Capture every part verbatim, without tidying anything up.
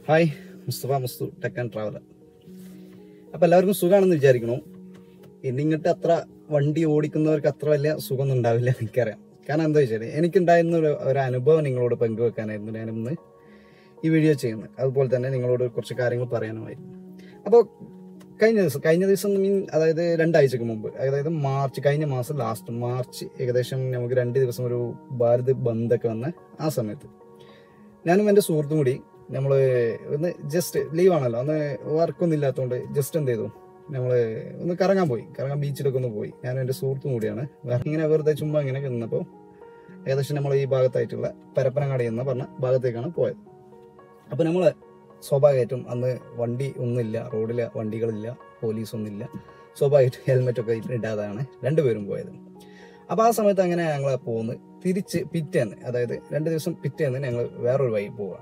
Hi, Mustafa Mustu tech and traveller. അപ്പോൾ എല്ലാവർക്കും സുഖമാണെന്ന് വിചാരിക്കണു. ഇന്നിങ്ങോട്ട് അത്ര വണ്ടി ഓടിക്കുന്നവർക്ക് അത്ര വലിയ സുഖമൊന്നും ഉണ്ടാവില്ല എനിക്കറിയാം. കാരണം എന്താ വെച്ചാൽ എനിക്കുണ്ടായിരുന്ന ഒരു ഒരു അനുഭവം നിങ്ങളോട് പങ്കുവെക്കാനായിരുന്നു ഞാനിന്ന് ഈ വീഡിയോ ചെയ്യുന്നത്. അതുപോലെ തന്നെ നിങ്ങളോട് കുറച്ച് കാര്യങ്ങൾ പറയാനുമായിരുന്നു. അപ്പോൾ കഴിഞ്ഞ ദിവസം കഴിഞ്ഞ ദിവസം മീൻ അതായത് രണ്ടാഴ്ചക്ക് മുമ്പ്, അതായത് മാർച്ച് കഴിഞ്ഞ മാസം ലാസ്റ്റ് മാർച്ച് ഏകദേശം നമുക്ക് രണ്ട് ദിവസം ഒരു ഭാരത് ബന്ദൊക്കെ വന്ന ആ സമയത്ത് ഞാനും എൻ്റെ സുഹൃത്തും കൂടി നമ്മൾ ഒന്ന് ജസ്റ്റ് ലീവാണല്ലോ, ഒന്ന് വർക്കൊന്നും ഇല്ലാത്തതുകൊണ്ട് ജസ്റ്റ് എന്ത് ചെയ്തു, നമ്മൾ ഒന്ന് കറങ്ങാൻ പോയി. കറങ്ങാൻ ബീച്ചിലൊക്കെ ഒന്ന് പോയി. ഞാനും എൻ്റെ സുഹൃത്തും കൂടിയാണ്. വേറെ ഇങ്ങനെ വെറുതെ ചുമ്മാ ഇങ്ങനെ നിന്നപ്പോൾ ഏകദേശം നമ്മൾ ഈ ഭാഗത്തായിട്ടുള്ള പരപ്പനങ്ങാടി എന്ന് പറഞ്ഞ ഭാഗത്തേക്കാണ് പോയത്. അപ്പോൾ നമ്മൾ സ്വാഭാവികമായിട്ടും അന്ന് വണ്ടി ഒന്നുമില്ല, റോഡിൽ വണ്ടികളില്ല, പോലീസൊന്നുമില്ല. സ്വാഭാവികമായിട്ടും ഹെൽമെറ്റൊക്കെ ഇടാതാണ് രണ്ടുപേരും പോയത്. അപ്പോൾ ആ സമയത്ത് അങ്ങനെ ഞങ്ങൾ പോകുന്നു. തിരിച്ച് പിറ്റേന്ന്, അതായത് രണ്ട് ദിവസം പിറ്റേന്ന് ഞങ്ങൾ വേറൊരു വഴി പോവുക.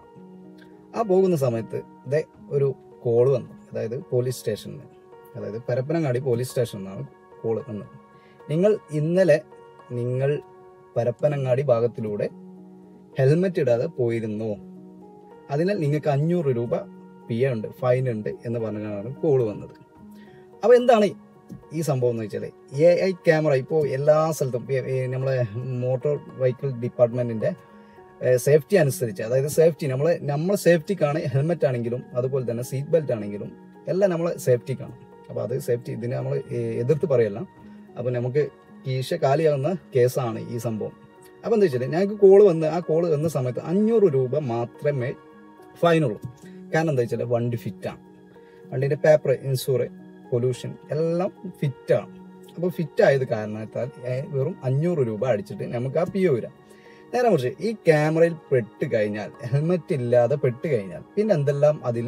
ആ പോകുന്ന സമയത്ത് ഇതേ ഒരു കോള് വന്നു, അതായത് പോലീസ് സ്റ്റേഷനിൽ, അതായത് പരപ്പനങ്ങാടി പോലീസ് സ്റ്റേഷനിൽ നിന്നാണ് കോള് വന്നത്. നിങ്ങൾ ഇന്നലെ നിങ്ങൾ പരപ്പനങ്ങാടി ഭാഗത്തിലൂടെ ഹെൽമെറ്റ് ഇടാതെ പോയിരുന്നു, അതിനാൽ നിങ്ങൾക്ക് അഞ്ഞൂറ് രൂപ പിഴ ഉണ്ട്, ഫൈൻ ഉണ്ട് എന്ന് പറഞ്ഞാണ് കോള് വന്നത്. അപ്പോൾ എന്താണ് ഈ സംഭവം എന്ന് വെച്ചാൽ, എ ഐ ക്യാമറ ഇപ്പോൾ എല്ലാ സ്ഥലത്തും നമ്മളെ മോട്ടോർ വെഹിക്കിൾ ഡിപ്പാർട്ട്മെന്റിന്റെ സേഫ്റ്റി അനുസരിച്ച്, അതായത് സേഫ്റ്റി നമ്മൾ നമ്മളെ സേഫ്റ്റിക്കാണ് ഹെൽമെറ്റ് ആണെങ്കിലും അതുപോലെ തന്നെ സീറ്റ് ബെൽറ്റ് ആണെങ്കിലും എല്ലാം നമ്മളെ സേഫ്റ്റിക്കാണ്. അപ്പോൾ അത് സേഫ്റ്റി, ഇതിനെ നമ്മൾ എതിർത്ത് പറയല്ല. അപ്പോൾ നമുക്ക് കീശ കാലിയാവുന്ന കേസാണ് ഈ സംഭവം. അപ്പോൾ എന്താ വെച്ചാൽ ഞങ്ങൾക്ക് കോള് വന്ന് ആ കോള് വന്ന സമയത്ത് അഞ്ഞൂറ് രൂപ മാത്രമേ ഫൈനുള്ളൂ. കാരണം എന്താ വെച്ചാൽ വണ്ടി ഫിറ്റാണ്, വണ്ടീൻ്റെ പേപ്പർ, ഇൻഷൂർ, പൊല്യൂഷൻ എല്ലാം ഫിറ്റാണ്. അപ്പോൾ ഫിറ്റായത് കാരണത്താൽ വെറും അഞ്ഞൂറ് രൂപ അടിച്ചിട്ട് നമുക്ക് ആ പി ഒ വരാം. നേരെ മറിച്ച് ഈ ക്യാമറയിൽ പെട്ട് കഴിഞ്ഞാൽ, ഹെൽമെറ്റ് ഇല്ലാതെ പെട്ട് കഴിഞ്ഞാൽ പിന്നെ എന്തെല്ലാം അതിൽ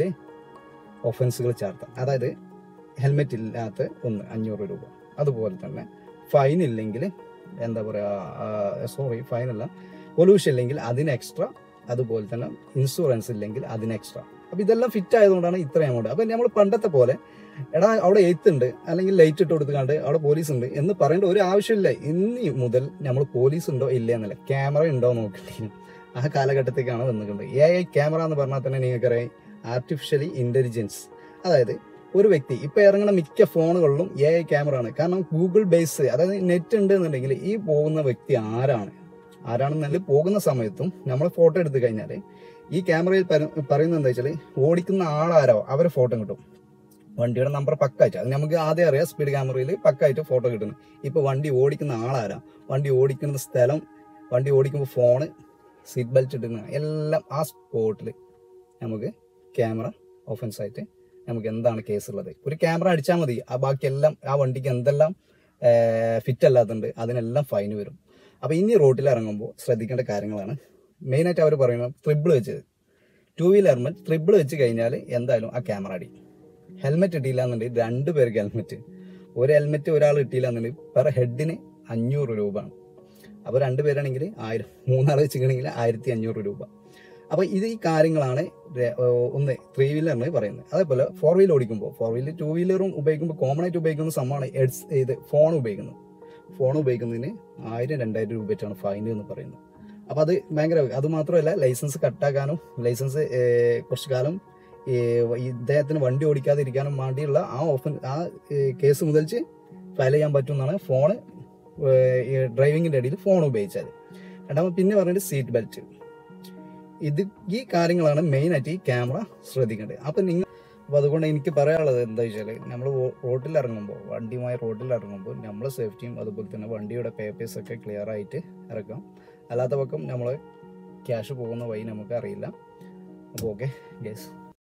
ഒഫൻസുകൾ ചേർത്താം. അതായത് ഹെൽമെറ്റ് ഇല്ലാത്ത ഒന്ന് അഞ്ഞൂറ് രൂപ, അതുപോലെ തന്നെ ഫൈൻ ഇല്ലെങ്കിൽ എന്താ പറയുക, സോറി ഫൈനല്ല, പൊല്യൂഷൻ ഇല്ലെങ്കിൽ അതിന് എക്സ്ട്രാ, അതുപോലെ തന്നെ ഇൻഷുറൻസ് ഇല്ലെങ്കിൽ അതിന് എക്സ്ട്രാ. അപ്പോൾ ഇതെല്ലാം ഫിറ്റ് ആയതുകൊണ്ടാണ് ഇത്രയും എമൗണ്ട്. അപ്പോൾ നമ്മൾ പണ്ടത്തെ പോലെ എടാ അവിടെ എയ്ത്തുണ്ട് അല്ലെങ്കിൽ ലൈറ്റ് ഇട്ട് കൊടുത്തുകൊണ്ട് അവിടെ പോലീസ് ഉണ്ട് എന്ന് പറയേണ്ട ഒരു ആവശ്യമില്ല. ഇനി മുതൽ നമ്മൾ പോലീസ് ഉണ്ടോ ഇല്ല എന്നല്ല, ക്യാമറ ഉണ്ടോ നോക്കേണ്ടി ആ കാലഘട്ടത്തേക്കാണ് വന്നിട്ടുണ്ട്. എ ഐ ക്യാമറ എന്ന് പറഞ്ഞാൽ തന്നെ നിങ്ങൾക്കറിയാം, ആർട്ടിഫിഷ്യലി ഇന്റലിജൻസ്. അതായത് ഒരു വ്യക്തി ഇപ്പോൾ ഇറങ്ങുന്ന മിക്ക ഫോണുകളിലും എ ഐ ക്യാമറ ആണ്. കാരണം ഗൂഗിൾ ബേസ്, അതായത് നെറ്റ് ഉണ്ട് എന്നുണ്ടെങ്കിൽ ഈ പോകുന്ന വ്യക്തി ആരാണ് ആരാണെന്നല്ല പോകുന്ന സമയത്തും നമ്മൾ ഫോട്ടോ എടുത്തു കഴിഞ്ഞാൽ ഈ ക്യാമറയിൽ പറയുന്നത് എന്താ വെച്ചാൽ ഓടിക്കുന്ന ആളാരോ അവരെ ഫോട്ടോ കിട്ടും. വണ്ടിയുടെ നമ്പർ പക്കായിട്ട് അത് നമുക്ക് ആദ്യം അറിയാം. സ്പീഡ് ക്യാമറയിൽ പക്കായിട്ട് ഫോട്ടോ കിട്ടുന്നു. ഇപ്പോൾ വണ്ടി ഓടിക്കുന്ന ആളാരാ, വണ്ടി ഓടിക്കുന്ന സ്ഥലം, വണ്ടി ഓടിക്കുമ്പോൾ ഫോണ്, സീറ്റ് ബെൽറ്റ് ഇടുന്ന എല്ലാം ആ സ്പോട്ടിൽ നമുക്ക് ക്യാമറ ഒഫൻസ് ആയിട്ട് നമുക്ക് എന്താണ് കേസ് ഉള്ളത്. ഒരു ക്യാമറ അടിച്ചാൽ മതി, ആ ബാക്കിയെല്ലാം ആ വണ്ടിക്ക് എന്തെല്ലാം ഫിറ്റ് അല്ലാത്തുണ്ട് അതിനെല്ലാം ഫൈന് വരും. അപ്പോൾ ഇനി റോട്ടിൽ ഇറങ്ങുമ്പോൾ ശ്രദ്ധിക്കേണ്ട കാര്യങ്ങളാണ് മെയിനായിട്ട് അവർ പറയുന്നത്. ട്രിബിൾ വെച്ച് ടു വീലർ ഹെൽമെറ്റ് ട്രിബിൾ വെച്ച് കഴിഞ്ഞാൽ എന്തായാലും ആ ക്യാമറ അടി. ഹെൽമെറ്റ് ഇട്ടില്ല എന്നുണ്ടെങ്കിൽ രണ്ട് പേർക്ക് ഹെൽമെറ്റ്, ഒരു ഹെൽമെറ്റ് ഒരാൾ ഇട്ടില്ല എന്നുണ്ടെങ്കിൽ പെർ ഹെഡിന് അഞ്ഞൂറ് രൂപയാണ്. അപ്പോൾ രണ്ട് പേരാണെങ്കിൽ ആയിരം, മൂന്നാൾ വെച്ചിട്ടുണ്ടെങ്കിൽ ആയിരത്തി അഞ്ഞൂറ് രൂപ. അപ്പോൾ ഇത് ഈ കാര്യങ്ങളാണ് ഒന്ന് ത്രീ വീലറിന് പറയുന്നത്. അതേപോലെ ഫോർ വീലർ ഓടിക്കുമ്പോൾ, ഫോർ വീലർ ടു വീലറും ഉപയോഗിക്കുമ്പോൾ കോമൺ ആയിട്ട് ഉപയോഗിക്കുന്ന സംഭവമാണ് എഡ്സ് ഇത് ഫോൺ ഉപയോഗിക്കുന്നത്. ഫോൺ ഉപയോഗിക്കുന്നതിന് ആയിരം രണ്ടായിരം രൂപ വെച്ചാണ് ഫൈൻ എന്ന് പറയുന്നത്. അപ്പോൾ അത് ഭയങ്കര, അത് മാത്രമല്ല ലൈസൻസ് കട്ടാക്കാനും ലൈസൻസ് കുറച്ച് കാലം ഇദ്ദേഹത്തിന് വണ്ടി ഓടിക്കാതിരിക്കാനും വേണ്ടിയുള്ള ആ ഓഫൻ ആ കേസ് മുതൽച്ച് ഫയൽ ചെയ്യാൻ പറ്റും എന്നാണ് ഫോണ് ഡ്രൈവിങ്ങിൻ്റെ ഇടയിൽ ഫോൺ ഉപയോഗിച്ചാൽ. രണ്ടാമത് പിന്നെ പറഞ്ഞിട്ട് സീറ്റ് ബെൽറ്റ്. ഇത് ഈ കാര്യങ്ങളാണ് മെയിനായിട്ട് ഈ ക്യാമറ ശ്രദ്ധിക്കേണ്ടത്. അപ്പം നിങ്ങൾ അപ്പോൾ അതുകൊണ്ട് എനിക്ക് പറയാനുള്ളത് എന്താ വെച്ചാൽ, നമ്മൾ റോഡിൽ ഇറങ്ങുമ്പോൾ, വണ്ടിയുമായി റോഡിൽ ഇറങ്ങുമ്പോൾ നമ്മൾ സേഫ്റ്റിയും അതുപോലെ തന്നെ വണ്ടിയുടെ പേപ്പേഴ്സൊക്കെ ക്ലിയർ ആയിട്ട് ഇറക്കാം. അല്ലാത്ത പക്കം നമ്മൾ ക്യാഷ് പോകുന്ന വഴി നമുക്ക് അറിയില്ല. അപ്പോൾ ഓക്കെ ഗൈസ്.